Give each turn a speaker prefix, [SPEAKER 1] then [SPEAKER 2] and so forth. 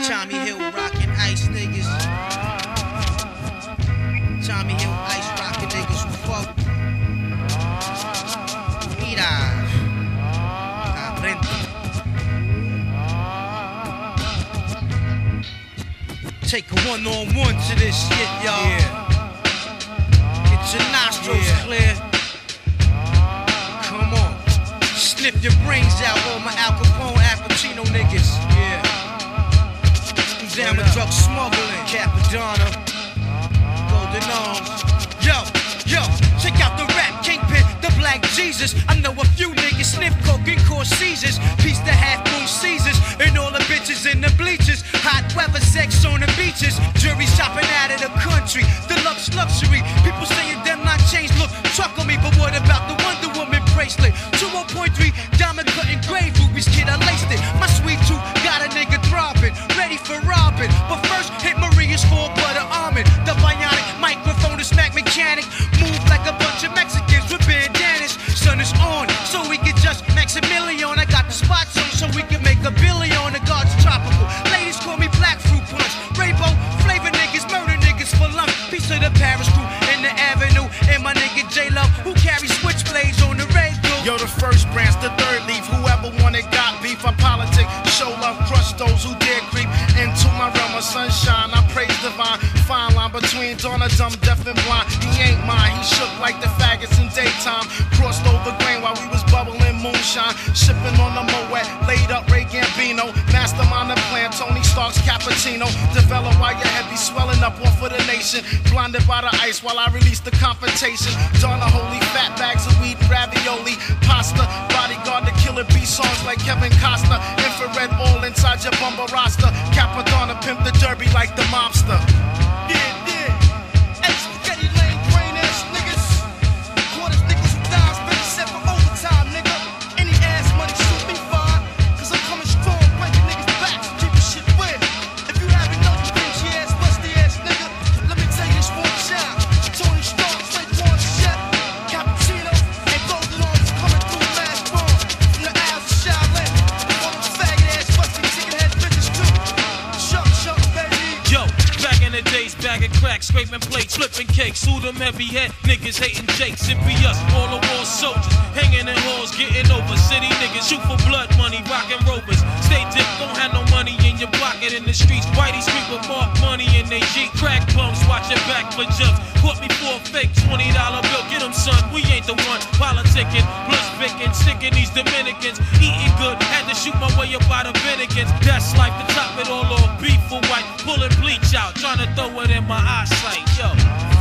[SPEAKER 1] Tommy Hill rockin' ice niggas. Tommy Hill ice rockin' niggas who fuck. Mira. Take a one-on-one to this shit, y'all. Yeah. Get your nostrils clear. Come on. Snip your brains out, all my Al Capone, Al Pacino niggas. Yeah. Down with drug smuggling. Cappadonna. Golden arms. Yo, check out the rap kingpin, the Black Jesus. I know a few niggas sniff coke and cause seizures. Piece the half-moon Caesars and all the bitches in the bleachers. Hot weather, sex on the beaches. Jury shopping out of the country. Deluxe luxury. People saying them not changed. Look, truck on me, but what about the Wonder Woman bracelet? 2.3 diamond cut engraved rubies, kid, I laced it. My sweet tooth got a nigga throbbing, ready for robbing. But first, hit Maria's for butter almond. The bionic microphone is Mac mechanic. Move like a bunch of Mexicans with bandanas. Sun is on, so we can just Maximilian. I got the spots on, so we can make a billion. The God's tropical. Ladies call me Black Fruit Punch. Rainbow flavor niggas, murder niggas for lunch. Piece of the Paris crew in the avenue. And my nigga J-Love, who carries switchblades on the radio.
[SPEAKER 2] Yo, the first branch, the third leaf. Whoever wanted got beef. I politic, show love, crush those who dare creep into my realm of sunshine. I praise divine. Fine line between dawn of dumb, deaf and blind. He ain't mine. He shook like the faggots in daytime. Crossed over grain while we was bubbling moonshine. Shipping on the Moet, laid up Ray Gambino. Mastermind the plan, Tony Stark's cappuccino. Develop while your head be swelling up off of the nation. Blinded by the ice while I release the confrontation. Don a holy fat bags of weed and ravioli. Pasta, bodyguard the killer B songs like Kevin Costner. Infrared all inside your bumper roster. Cappadonna pimp the derby like the mobster. Yeah. Hey, spaghetti lane, brain ass niggas. Quarters, nickels, and dimes, better set for overtime, nigga. Any ass money, shoot me fine. Cause I'm coming strong, breaking niggas' backs, keeping shit weird. If you haven't known, you pinchy ass, busty ass nigga. Let me tell you this one time. Tony Stark, Raekwon, Chef, Cappuccino, and Golden Arms coming through last run. From the Isles of Shaolin. All them faggot ass, busty, chicken head bitches too. Shuck, baby.
[SPEAKER 3] Yo, back in the days, bagging crack, scraping plates, flipping cakes, who them heavy head niggas hating Jakes, it be us, all the war soldiers, hanging in halls, getting over, city niggas, shoot for blood money, rockin' rovers, stay dick, don't have no money in your pocket in the streets, whitey street with mark money in they Jeep, crack bumps, watch your back for jumps, caught me for a fake $20 bill, get them son, we ain't the one, politicking, plus picking, sticking these Dominicans, eating good, had to shoot my way up out of Dominicans, that's life, to top it all off, beef for white, pulling bleach out, trying to throw it in my eyesight, yo.